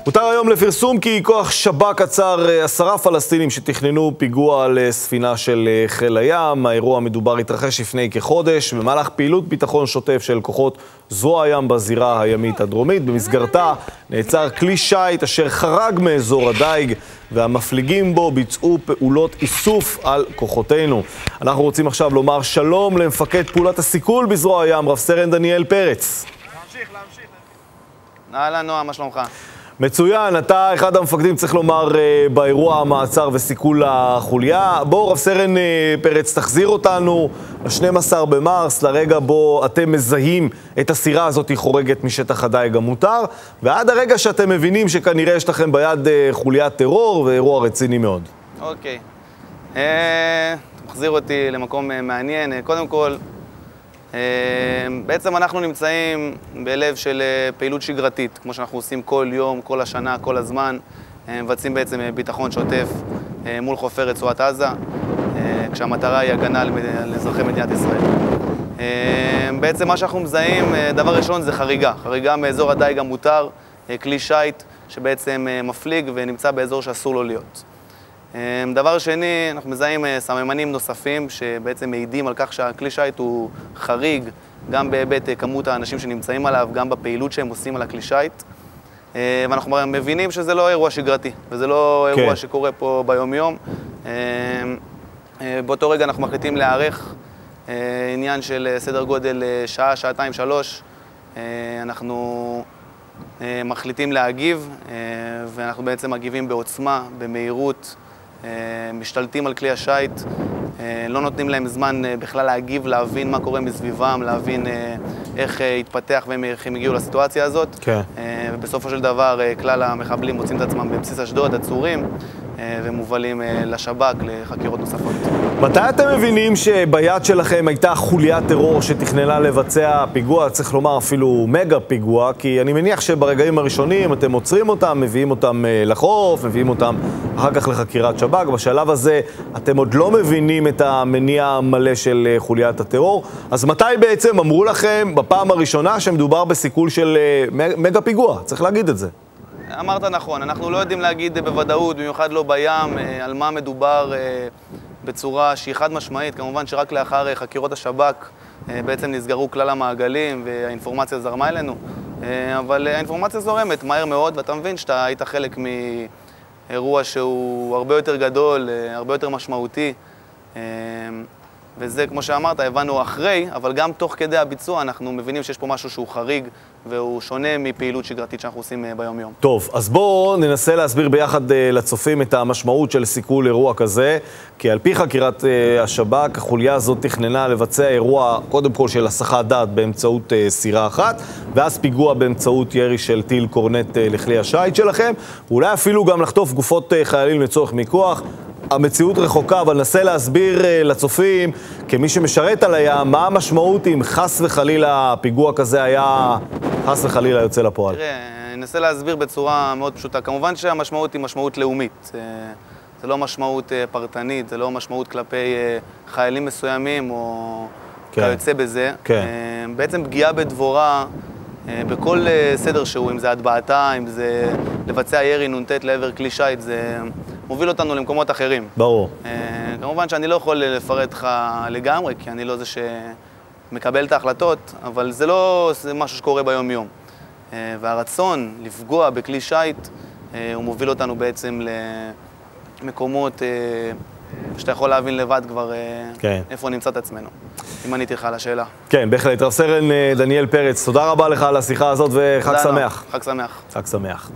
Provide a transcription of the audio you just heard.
הותר היום לפרסום כי כוח שב"כ עצר 10 פלסטינים שתכננו פיגוע על ספינה של חיל הים. האירוע המדובר התרחש לפני כחודש במהלך פעילות ביטחון שוטף של כוחות זרוע הים בזירה הימית הדרומית. במסגרתה נעצר כלי שיט אשר חרג מאזור הדייג והמפליגים בו ביצעו פעולות איסוף על כוחותינו. אנחנו רוצים עכשיו לומר שלום למפקד פעולת הסיכול בזרוע הים, רב סרן דניאל פרץ. להמשיך. אהלן נועה, מה שלומך? מצוין, אתה אחד המפקדים, צריך לומר, באירוע המעצר וסיכול החוליה. בוא, רב סרן פרץ, תחזיר אותנו ל-12 במרס, לרגע בו אתם מזהים את הסירה הזאת חורגת משטח הדייג המותר, ועד הרגע שאתם מבינים שכנראה יש לכם ביד חוליית טרור ואירוע רציני מאוד. אוקיי. אתה מחזיר אותי למקום מעניין. קודם כל, בעצם אנחנו נמצאים בלב של פעילות שגרתית, כמו שאנחנו עושים כל יום, כל השנה, כל הזמן. מבצעים בעצם ביטחון שוטף מול חופי רצועת עזה, כשהמטרה היא הגנה על אזרחי מדינת ישראל. בעצם מה שאנחנו מזהים, דבר ראשון זה חריגה מאזור הדייג המותר, כלי שיט שבעצם מפליג ונמצא באזור שאסור לו להיות. דבר שני, אנחנו מזהים סממנים נוספים שבעצם מעידים על כך שהכלי שיט הוא חריג, גם בהיבט כמות האנשים שנמצאים עליו, גם בפעילות שהם עושים על הכלי שיט. ואנחנו מבינים שזה לא אירוע שגרתי, וזה לא אירוע שקורה פה ביום-יום. באותו רגע אנחנו מחליטים להיערך, עניין של סדר גודל שעה, שעתיים, 3. אנחנו מחליטים להגיב, ואנחנו בעצם מגיבים בעוצמה, במהירות, משתלטים על כלי השיט, לא נותנים להם זמן בכלל להגיב, להבין מה קורה מסביבם, להבין איך התפתח ואיך הם הגיעו לסיטואציה הזאת. כן. ובסופו של דבר כלל המחבלים מוצאים את עצמם בבסיס אשדוד, עצורים, ומובלים לשב"כ לחקירות נוספות. מתי אתם מבינים שביד שלכם הייתה חוליית טרור שתכננה לבצע פיגוע, צריך לומר אפילו מגה פיגוע, כי אני מניח שברגעים הראשונים אתם עוצרים אותם, מביאים אותם לחוף, מביאים אותם אחר כך לחקירת שב"כ. בשלב הזה אתם עוד לא מבינים את המניע המלא של חוליית הטרור. אז מתי בעצם אמרו לכם בפעם הראשונה שמדובר בסיכול של מגה פיגוע? צריך להגיד את זה. אמרת נכון, אנחנו לא יודעים להגיד בוודאות, במיוחד לא בים, על מה מדובר בצורה שהיא חד משמעית. כמובן שרק לאחר חקירות השב"כ בעצם נסגרו כלל המעגלים והאינפורמציה זרמה אלינו. אבל האינפורמציה זורמת מהר מאוד, ואתה מבין שאתה היית חלק מאירוע שהוא הרבה יותר גדול, הרבה יותר משמעותי. וזה, כמו שאמרת, הבנו אחרי, אבל גם תוך כדי הביצוע אנחנו מבינים שיש פה משהו שהוא חריג והוא שונה מפעילות שגרתית שאנחנו עושים ביום-יום. טוב, אז בואו ננסה להסביר ביחד לצופים את המשמעות של סיכול אירוע כזה, כי על פי חקירת השב"כ, החוליה הזאת תכננה לבצע אירוע קודם כל של הסחת דעת באמצעות סירה אחת, ואז פיגוע באמצעות ירי של טיל קורנט לכלי השיט שלכם, ואולי אפילו גם לחטוף גופות חיילים לצורך מיקוח. המציאות רחוקה, אבל ננסה להסביר לצופים, כמי שמשרת על הים, מה המשמעות אם חס וחלילה פיגוע כזה היה חס וחלילה יוצא לפועל? תראה, ננסה להסביר בצורה מאוד פשוטה. כמובן שהמשמעות היא משמעות לאומית. זה לא משמעות פרטנית, זה לא משמעות כלפי חיילים מסוימים או כיוצא בזה. בעצם פגיעה בדבורה, בכל סדר שהוא, אם זה הטבעתה, אם זה לבצע ירי נ"ט לעבר כלי שיט, זה מוביל אותנו למקומות אחרים. ברור. כמובן שאני לא יכול לפרט לך לגמרי, כי אני לא זה שמקבל את ההחלטות, אבל זה לא משהו שקורה ביום-יום. והרצון לפגוע בכלי שיט, הוא מוביל אותנו בעצם למקומות שאתה יכול להבין לבד כבר איפה נמצא את עצמנו. אם עניתי לך על השאלה. כן, בהחלט. רב סרן דניאל פרץ, תודה רבה לך על השיחה הזאת וחג שמח. חג שמח. חג שמח.